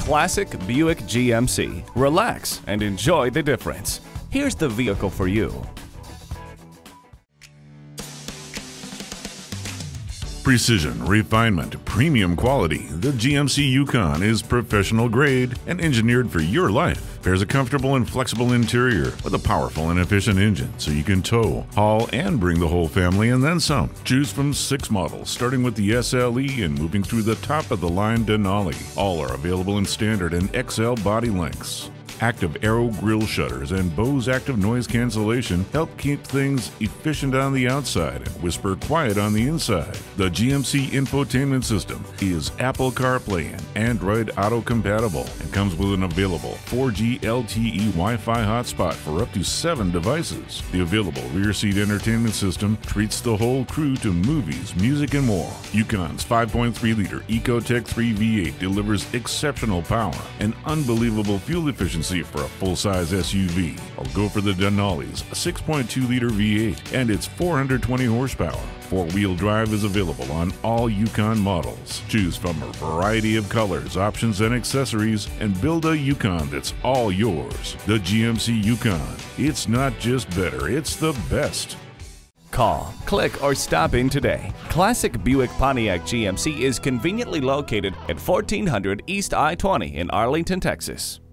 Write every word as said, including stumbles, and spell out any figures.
classic Buick G M C. Relax and enjoy the difference. Here's the vehicle for you. Precision, refinement, premium quality. The G M C Yukon is professional grade and engineered for your life. Pairs a comfortable and flexible interior with a powerful and efficient engine so you can tow, haul, and bring the whole family and then some. Choose from six models, starting with the S L E and moving through the top of the line Denali. All are available in standard and X L body lengths. Active Aero grille shutters and Bose active noise cancellation help keep things efficient on the outside and whisper quiet on the inside. The G M C infotainment system is Apple CarPlay and Android Auto compatible and comes with an available four G L T E Wi-Fi hotspot for up to seven devices. The available rear seat entertainment system treats the whole crew to movies, music, and more. Yukon's five point three liter Ecotec three V eight delivers exceptional power and unbelievable fuel efficiency for a full-size S U V, or go for the Denali's six point two liter V eight and its four hundred twenty horsepower. Four-wheel drive is available on all Yukon models. Choose from a variety of colors, options, and accessories and build a Yukon that's all yours. The G M C Yukon. It's not just better, it's the best. Call, click, or stop in today. Classic Buick Pontiac G M C is conveniently located at fourteen hundred East I twenty in Arlington, Texas.